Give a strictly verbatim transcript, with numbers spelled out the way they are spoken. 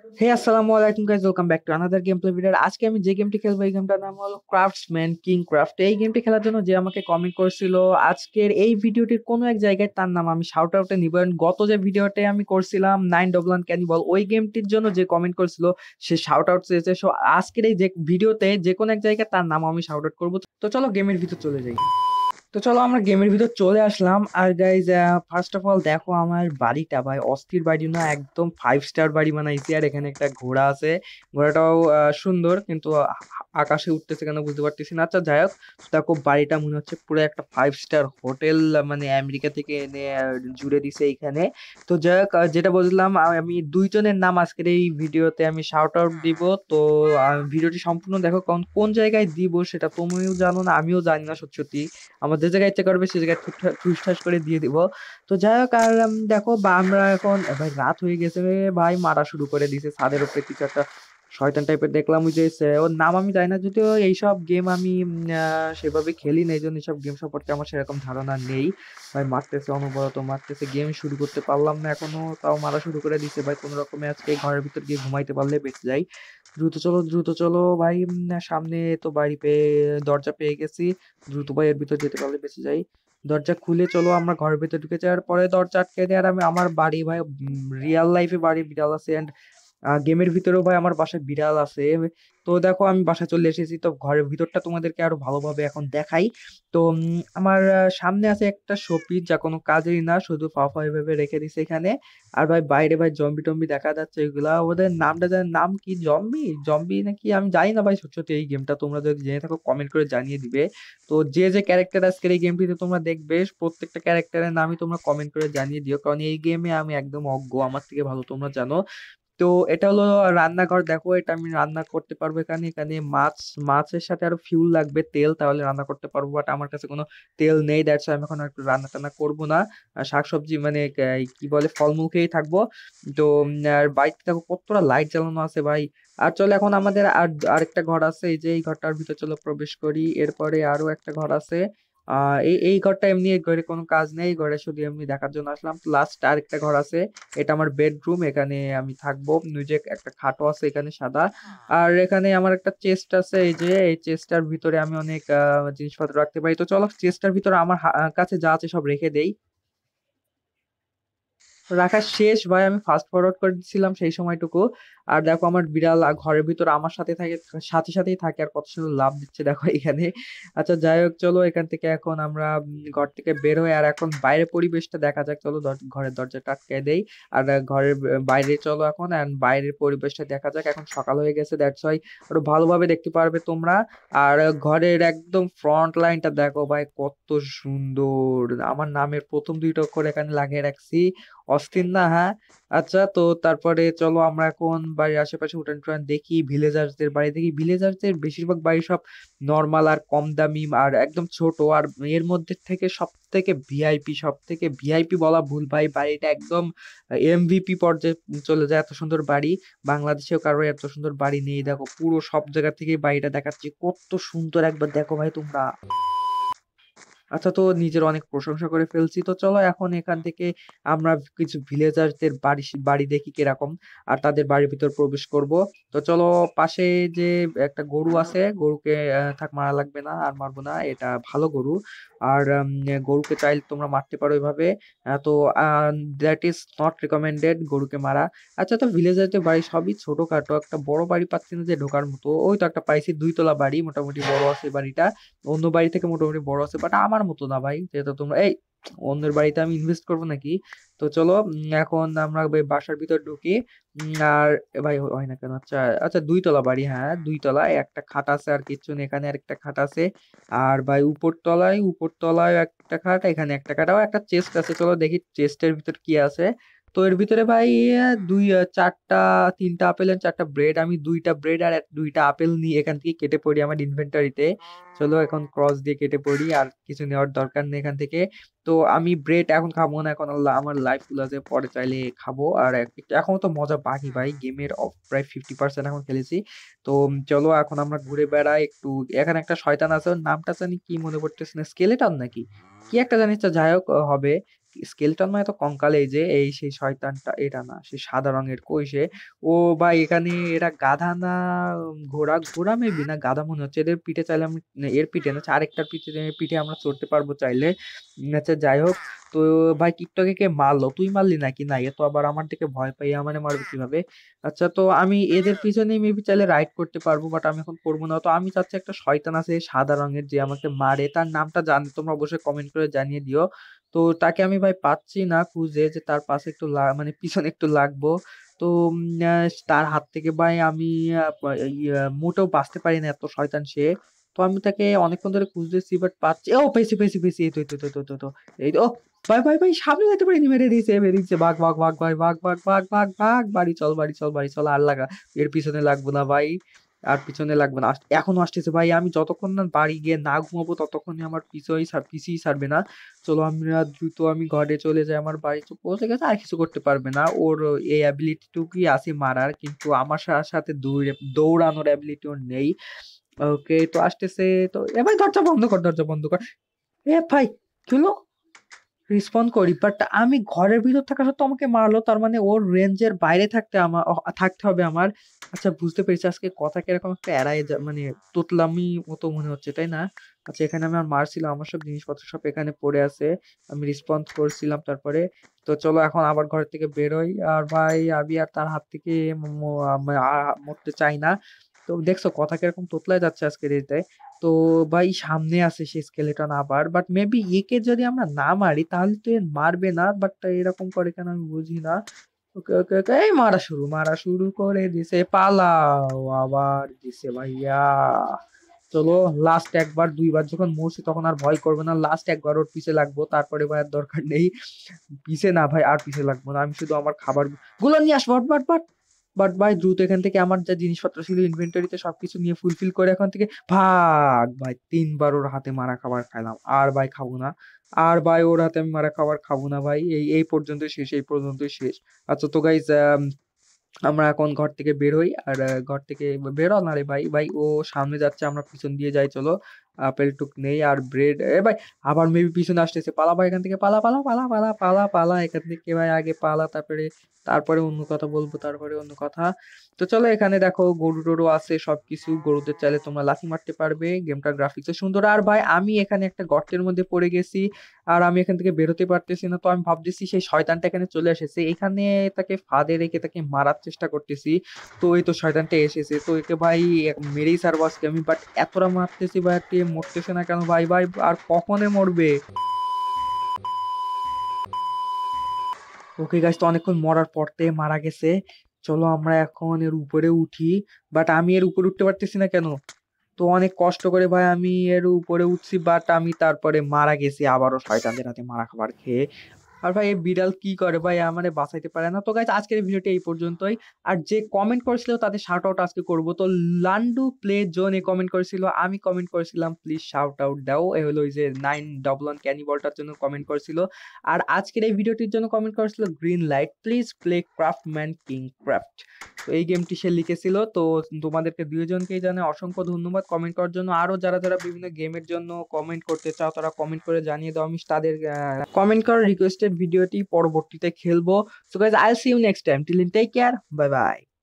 হে আসসালামু আলাইকুম guys, welcome back to another game play video. আজকে আমি যে গেমটি খেলবো এই গেমটার নাম হলো ক্রাফটসম্যান কিং ক্রাফট। এই গেমটি খেলার জন্য যে আমাকে কমেন্ট করেছিল আজকের এই ভিডিওটির কোনো এক জায়গায়, তার নাম আমি শাউট আউটে নিব। And গত যে ভিডিওতে আমি করছিলাম নাইন ডবলান ক্যানিবল, ওই গেমটির জন্য যে কমেন্ট করেছিল সে শাউট আউট চেয়েছে। সো আজকের এই যে ভিডিওতে যে কোনো এক জায়গায় তার নাম আমি শাউট আউট করবো। তো চলো গেমের ভিতর চলে যাই। তো চলো আমরা গেমের ভিতর চলে আসলাম। আর গাইজ, ফার্স্ট অফ অল দেখো আমার বাড়িটা, ভাই অস্থির বাড়ি না, একদম ফাইভ স্টার বাড়ি বানাইছি। আর এখানে একটা ঘোড়া আছে, ঘোড়াটাও আহ, সুন্দর, কিন্তু আ- আকাশে উঠতেছে কেন বুঝতে পারতেছি না। আচ্ছা যাই হোক, দেখো বাড়িটা মনে হচ্ছে পুরো একটা ফাইভ স্টার হোটেল, মানে আমেরিকা থেকে এনে আহ, জুড়ে দিছে এইখানে। তো যাই হোক, আহ, যেটা বললাম, আ- আমি দুইজনের নাম আজকের এই ভিডিওতে আমি শাউট আউট দিব। তো আহ, ভিডিওটি সম্পূর্ণ দেখো, কারণ কোন জায়গায় দিব সেটা তুমিও জানো না, আমিও জানি না সত্যি সত্যি। আমার যে জায়গায় ইচ্ছা করবে সে জায়গায় ঠুসঠা- ঠুসঠাস করে দিয়ে দিব। তো যাই হোক, আর উম, দেখো বা আমরা এখন এ ভাই রাত হয়ে গেছে, ভাই মারা শুরু করে দিছে ছাদের উপরে কিছু একটা শয়তান টাইপের দেখলাম। ওই যে সে- ওর নাম আমি জানি না, যদিও এইসব গেম আমি উম, আহ, সেভাবে খেলি না, এই জন্য এইসব গেম সম্পর্কে আমার সেরকম ধারণা নেই। ভাই মারতেছে, অনবরত মারতেছে, গেম শুরু করতে পারলাম না এখনো, তাও মারা শুরু করে দিছে। ভাই কোনো রকমে আজকে ঘরের ভিতর গিয়ে ঘুমাইতে পারলে বেঁচে যাই। দ্রুত চলো দ্রুত চলো ভাই, উম, সামনে তো বাড়ি পেয়ে, দরজা পেয়ে গেছি। দ্রুত ভাই এর ভিতর যেতে পারলে বেঁচে যাই। দরজা খুলে চলো আমরা ঘরের ভিতর ঢুকে যাওয়ার পরে দরজা আটকে দেয়। আর আমি আমার বাড়ি ভাই, রিয়েল লাইফে বাড়ি বিড়াল আছে, এন্ড গেমের ভিতরেও ভাই আমার বাসায় বিড়াল আছে। তো দেখো আমি বাসায় চলে এসেছি, তো ঘরের ভিতরটা তোমাদেরকে আরো ভালোভাবে এখন দেখাই। তো উম, আমার আহ, সামনে আছে একটা শোপিস, যা কোনো কাজেরই না, শুধু ফাফা ভেবে রেখে দিছে এখানে। আর ভাই বাইরে ভাই জম্বি টম্বি দেখা যাচ্ছে, এগুলা ওদের নামটা জানি, নাম কি, জম্বি জম্বি নাকি আমি জানি না ভাই সত্যি সত্যি। এই গেমটা তোমরা যদি জেনে থাকো কমেন্ট করে জানিয়ে দিবে। তো যে যে ক্যারেক্টার আজকের এই গেমটিতে তোমরা দেখবে, প্রত্যেকটা ক্যারেক্টারের নামই তোমরা কমেন্ট করে জানিয়ে দিও, কারণ এই গেমে আমি একদম অজ্ঞ, আমার থেকে ভালো তোমরা জানো। তো এটা হলো রান্নাঘর, দেখো এটা আমি রান্না করতে পারবো এখানে। এখানে মাছ, মাছের সাথে আরো ফিউল লাগবে, তেল, তাহলে রান্না করতে পারবো, বাট আমার কাছে কোনো তেল নেই, দ্যাটস আমি এখন একটু রান্না টান্না করবো না। আর শাকসবজি মানে আহ, কি বলে, ফলমূল খেয়েই থাকবো। তো উম, আর বাড়িতে দেখো কতটা লাইট জ্বালানো আছে ভাই। আর চলো এখন আমাদের আর আরেকটা ঘর আছে, এই যে এই ঘরটার ভিতর চলো প্রবেশ করি। এরপরে আরো একটা ঘর আছে। আহ এই এই ঘরটা এমনি, এই ঘরে কোনো কাজ নেই, এই ঘরে শুধু এমনি দেখার জন্য আসলাম। লাস্ট আরেকটা ঘর আছে, এটা আমার বেডরুম, এখানে আমি থাকবো। নিজে একটা খাটও আছে এখানে সাদা। আর এখানে আমার একটা চেস্ট আছে, এই যে এই চেস্টটার ভিতরে আমি অনেক আহ, জিনিসপত্র রাখতে পারি। তো চলো চেস্টটার ভিতরে আমার হা- কাছে যা আছে সব রেখে দেই। রাখা শেষ ভাই, আমি ফাস্ট ফরওয়ার্ড করে দিছিলাম সেই সময়টুকু। আর দেখো আমার বিড়াল আ- ঘরের ভিতর আমার সাথে থাকে, সাথে সাথেই থাকে, আর কত সুন্দর লাভ দিচ্ছে দেখো এখানে। আচ্ছা যাই হোক, চলো এখান থেকে এখন আমরা উম, ঘর থেকে বের হই, আর এখন বাইরের পরিবেশটা দেখা যাক। চলো দর- ঘরের দরজাটা আটকে দেই। আর আহ, ঘরের ব- বাইরে চলো এখন, আর বাইরের পরিবেশটা দেখা যাক। এখন সকাল হয়ে গেছে, দ্যাটস ওয়াই আরো ভালোভাবে দেখতে পারবে তোমরা। আর আহ, ঘরের একদম ফ্রন্ট লাইনটা দেখো ভাই, কত সুন্দর। আমার নামের প্রথম দুইটা অক্ষর এখানে লাগিয়ে রাখছি, অস্থির না? হ্যাঁ। আচ্ছা, তো তারপরে চলো আমরা এখন বাড়ির আশেপাশে উঠান টুটান দেখি, ভিলেজার্সদের বাড়ি দেখি। ভিলেজার্সদের বেশিরভাগ বাড়ি সব নর্মাল আর কম দামি আর একদম ছোট। আর এর মধ্যে থেকে সব থেকে ভিআইপি, সব থেকে ভিআইপি বলা ভুল ভাই, বাড়িটা একদম এমভিপি পর্যায়ে চলে যায়, এত সুন্দর বাড়ি। বাংলাদেশেও কারো এত সুন্দর বাড়ি নেই, দেখো পুরো সব জায়গা থেকে বাড়িটা দেখাচ্ছি, কত সুন্দর একবার দেখো ভাই তোমরা। আচ্ছা, তো নিজের অনেক প্রশংসা করে ফেলছি, তো চলো এখন এখান থেকে আমরা কিছু ভিলেজারদের বাড়ি বাড়ি দেখি কিরকম, আর তাদের বাড়ির ভিতর প্রবেশ করব। তো চলো, পাশে যে একটা গরু আছে, গরুকে আহ, থাক মারা লাগবে না, আর মারবো না, এটা ভালো গরু। আর উম, গরুকে চাইলে তোমরা মারতে পারো এভাবে। আহ, তো দ্যাট ইজ নট রিকমেন্ডেড গরুকে মারা। আচ্ছা, তো ভিলেজারদের বাড়ি সবই ছোটখাটো, একটা বড় বাড়ি পাচ্ছি না যে ঢোকার মতো। ওই তো একটা পাইছি, দুইতলা বাড়ি, মোটামুটি বড় আছে বাড়িটা, অন্য বাড়ি থেকে মোটামুটি বড় আছে, বাট আমার মতো না ভাই। যেহেতু তোমরা এই অন্যের বাড়িতে আমি ইনভেস্ট করবো নাকি? তো চলো উম, এখন আমরা ভাই বাসার ভিতর ঢুকি। উম, আর এ ভাই হয় না কেন? আচ্ছা আচ্ছা, দুই তলা বাড়ি, হ্যাঁ দুই তলায় একটা খাট আছে, আর কিচ্ছু নেই, এখানে আর একটা খাট আছে। আর ভাই উপর তলায়, উপর তলায় একটা খাট, এখানে একটা খাট, আবার একটা চেস্ট আছে। চলো দেখি চেস্টের ভিতর কি আছে। তো এর ভিতরে ভাই আহ, দুই আহ, চারটা, তিনটা আপেল আর চারটা ব্রেড। আমি দুইটা ব্রেড আর এক- দুইটা আপেল নিয়ে এখান থেকে কেটে পড়ি আমার ইনভেন্টরিতে। চলো এখন ক্রস দিয়ে কেটে পড়ি, আর কিছু নেওয়ার দরকার নেই এখান থেকে। তো আমি ব্রেড এখন খাবো না, এখন আল্লাহ আমার লাইফ ফুল আছে, পরে চাইলে খাবো। আর এক- একটু এখনো তো মজা বাকি ভাই, গেমের প্রায় ফিফটি পার্সেন্ট এখন খেলেছি। তো উম, চলো এখন আমরা ঘুরে বেড়াই একটু। এখানে একটা শয়তান আছে, ওর নামটা জানি কি মনে পড়তেছে না, স্কেলেটন নাকি কি একটা জানিস তো, যাই হোক আহ, হবে। স্কেলটন মানে তো কঙ্কাল, এই যে এই সেই শয়তানটা, এটা না সে সাদা রঙের, কই সে? ও ভাই এখানে এরা গাধা না ঘোড়া, ঘোড়া মেবি না গাধা মনে হচ্ছে। এদের পিঠে চাইলে আমি, এর পিঠে না আরেকটার পিঠে পিঠে আমরা চড়তে পারবো চাইলে। আচ্ছা যাই হোক, তো ভাই টিকটকে কে মারলো? তুই মারলি নাকি? না, এ তো আবার আমার দিকে ভয় পাই, আমারে মারবে কিভাবে? আচ্ছা তো আমি এদের পিছনে মেবি চাইলে রাইড করতে পারবো, বাট আমি এখন করবো না। তো আমি চাচ্ছি একটা শয়তান আছে সাদা রঙের যে আমাকে মারে, তার নামটা জানলে তোমরা অবশ্যই কমেন্ট করে জানিয়ে দিও। তো তাকে আমি ভাই পাচ্ছি না খুঁজে, যে তার পাশে একটু মানে পিছনে একটু লাগবো। তো উম, আহ, তার হাত থেকে ভাই আমি আহ, প- ইয়ে, মোটেও বাঁচতে পারি না, এত শয়তান সে। তো আমি তাকে অনেকক্ষণ ধরে খুঁজতেছি, বাট পাচ্ছি। ও পেয়েছি পেয়েছি পেয়েছি, এই তো এই তো এই তো এই তো এই তো, এই তো। ও ভাই ভাই ভাই সামনে যেতে পারিনি, মেরে দিয়েছে মেরে দিয়েছে। ভাগ ভাগ ভাগ ভাই, ভাগ ভাগ ভাগ ভাগ ভাগ, বাড়ি চল বাড়ি চল বাড়ি চল, আর লাগা এর পিছনে লাগবো না ভাই, আর পিছনে লাগবে না। আস- এখনো আসতেছে ভাই, আমি যতক্ষণ না বাড়ি গিয়ে না ঘুমাবো ততক্ষণই আমার পিছই পিছিয়ে ছাড়বে না। চলো আমরা দ্রুত, আমি ঘরে চলে যাই, আমার বাড়ি তো পৌঁছে গেছে, আর কিছু করতে পারবে না। ওর এই অ্যাবিলিটি টুকুই আছে মারার, কিন্তু আমার সা- সাথে দৌড়ে দৌড়ানোর অ্যাবিলিটি ওর নেই। ওকে তো আসতেছে। তো এ ভাই দরজা বন্ধ কর, দরজা বন্ধ কর। এ ভাই কি হলো? রেসপন্ড করি, বাট আমি ঘরের ভিতর থাকা সত্ত্বেও আমাকে মারলো, তার মানে ওর রেঞ্জের বাইরে থাকতে আমার অ- থাকতে হবে আমার। আচ্ছা বুঝতে পেরেছি, আজকে কথা কিরকম একটা এড়াই যা- মানে তোতলামি মতো মনে হচ্ছে, তাই না? আচ্ছা এখানে আমি আর মারছিলাম, আমার সব জিনিসপত্র সব এখানে পড়ে আছে, আমি রেসপন্স করছিলাম তারপরে। তো চলো এখন আবার ঘর থেকে বেরোই। আর ভাই আমি আর তার হাত থেকে ম- ম- আম- আ- মরতে চাই না। তো দেখছো কথা কিরকম তোতলায় যাচ্ছে আজকে রেতে। তো ভাই সামনে আছে সেই স্কেলেটন আবার, বাট মেবি একে যদি আমরা না মারি তাহলে তো এ মারবে না, বাট এরকম করে কেন আমি বুঝি না। ওকে ওকে ওকে, এই মারা শুরু মারা শুরু করে দিছে, পালাও আবার দিছে ভাইয়া। চলো লাস্ট একবার, দুইবার যখন মরছি তখন আর ভয় করবে না, লাস্ট একবার ওর পিছে লাগবো, তারপরে ভাই আর দরকার নেই। পিছে না ভাই, আর পিছে লাগবো না, আমি শুধু আমার খাবার গুলো নিয়ে আসবো। বাট বাট বাট ভাই দ্রুত এখান থেকে আমার যা জিনিসপত্র ছিল ইনভেন্টরিতে সবকিছু নিয়ে ফুলফিল করে এখান থেকে ভাগ ভাই। তিনবার ওর হাতে মারা খাবার খাইলাম, আর ভাই খাবো না। আর ভাই ওর হাতে আমি মারা খাবার খাবো না ভাই, এই এই পর্যন্তই শেষ, এই পর্যন্তই শেষ। আচ্ছা তো গাইজ, আমরা এখন ঘর থেকে বের হই। আর আহ, ঘর থেকে বেরো না রে ভাই, ভাই ও সামনে যাচ্ছে, আমরা পিছন দিয়ে যাই চলো। আপেল টুক নেই আর ব্রেড, এ ভাই আবার মেবি পিছনে আসতেছে, পালা ভাই এখান থেকে, পালা পালা পালা পালা পালা পালা এখান থেকে ভাই, আগে পালা, তারপরে তারপরে অন্য কথা বলবো, তারপরে অন্য কথা। তো চলো এখানে দেখো গরু টরু আছে সবকিছু, গরুদের চাইলে তোমরা লাথি মারতে পারবে, গেমটার গ্রাফিক্স সুন্দর। আর ভাই আমি এখানে একটা গর্তের মধ্যে পড়ে গেছি, আর আমি এখান থেকে বেরোতে পারতেছি না। তো আমি ভাবতেছি সেই শয়তানটা এখানে চলে এসেছে, এখানে তাকে ফাঁদে রেখে তাকে মারার চেষ্টা করতেছি। তো এই তো শয়তানটা এসেছে, তো একে ভাই এক মেরেই সারবো আজকে আমি, বাট এতটা মারতেছি ভাই, একে মরতেছে না কেন ভাই? ভাই আর কখনে মরবে? ওকে গাছ, তো অনেকক্ষণ মরার পর থেকে মারা গেছে। চলো আমরা এখন এর উপরে উঠি, বাট আমি এর উপরে উঠতে পারতেছি না কেন? তো অনেক কষ্ট করে ভাই আমি এর উপরে উঠছি, বাট আমি তারপরে মারা গেছি আবারও শয়তানদের হাতে মারা খাবার খেয়ে। আর ভাই এই বিড়াল কি করে ভাই, আমারে বাঁচাইতে পারে না। তো গাইজ আজকের ভিডিওটা এই পর্যন্তই। আর যে কমেন্ট করেছিল তাদের শাউট আউট আজকে করবো। তো লান্ডু প্লে জোন এ কমেন্ট করেছিল, আমি কমেন্ট করেছিলাম প্লিজ শাউট আউট দাও, এ হলো ওই যে নাইন ডবল ওয়ান ক্যানিবলটার জন্য কমেন্ট করেছিল। আর আজকের এই ভিডিওটির জন্য কমেন্ট করেছিল green light please play craftsman king craft. তো এই গেমটি সে লিখেছিল। তো তোমাদেরকে দুইজনকেই জানে অসংখ্য ধন্যবাদ কমেন্ট করার জন্য। আরো যারা যারা বিভিন্ন গেমের জন্য কমেন্ট করতে চাও তারা কমেন্ট করে জানিয়ে দাও, আমি তাদের কমেন্ট করা রিকোয়েস্টেড ভিডিওটি পরবর্তীতে খেলবো। So guys I'll see you next time, till then take care, bye by.